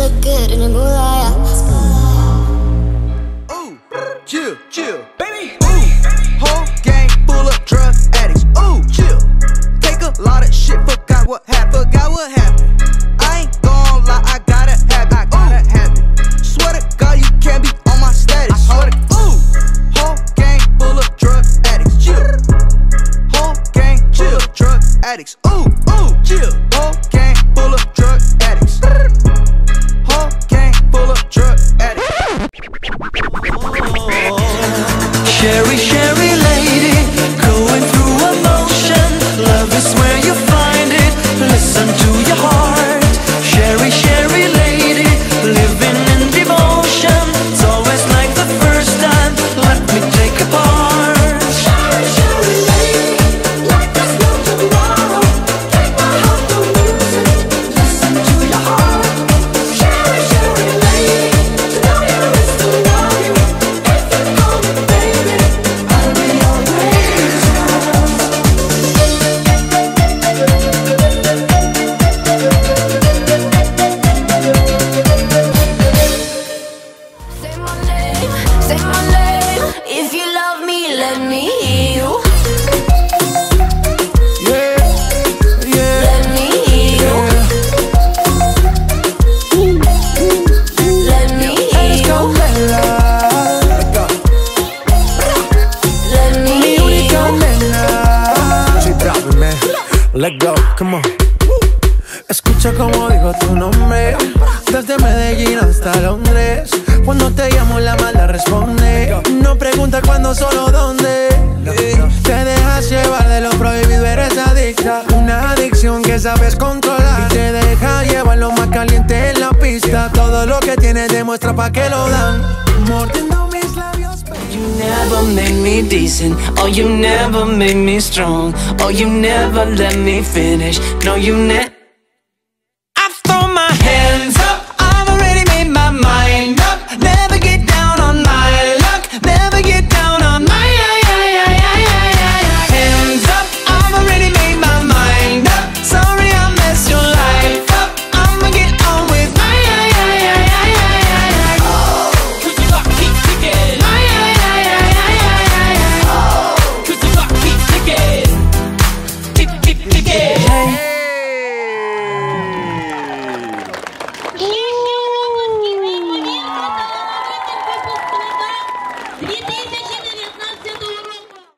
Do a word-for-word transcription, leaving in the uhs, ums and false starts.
look good in the moonlight. Ooh, chill, chill, baby. Ooh, whole gang full of drug addicts. Ooh, chill. Take a lot of shit, forgot what happened, forgot what happened. I ain't gon' lie, I gotta have it, I gotta have it. Swear to God, you can't be on my status. I swear to, ooh, whole gang full of drug addicts. Chill. Whole gang chill, drug addicts. Ooh, ooh, chill. Whole gang full of drug addicts. Whole gang full of drug addicts. Sherry, Sherry lady, going through emotion. Love is where you find it. Listen to your heart. Sherry, Sherry lady, living in devotion. It's always like the first time. Let me take a part. Sherry, Sherry lady, like there's no tomorrow. Take my heart to music, listen to your heart. Sherry, Sherry lady, to know you is to love you. If you call me baby, I'll be always around. Say my name, say my name. If you love me, let me hear you. Yeah, yeah, Let me hear you. Let me hear you. Let me hear you. She dropping, man. Let go, come on. Escucha como digo tu nombre, desde Medellín hasta Londres. Cuando te llamo la mala responde. No pregunta cuándo, solo dónde. Te dejas llevar de lo prohibido, eres adicta. Una adicción que sabes controlar y te deja llevar lo más caliente en la pista. Todo lo que tienes demuestra pa' que lo dan. Mordiendo mis labios. You never made me decent. Oh, you never made me strong. Oh, you never let me finish. No, you never.